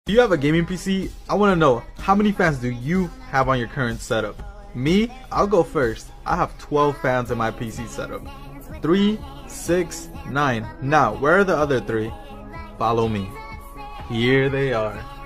Do you have a gaming PC? I want to know, how many fans do you have on your current setup? Me, I'll go first. I have 12 fans in my PC setup. 3, 6, 9. Now, where are the other 3? Follow me. Here they are.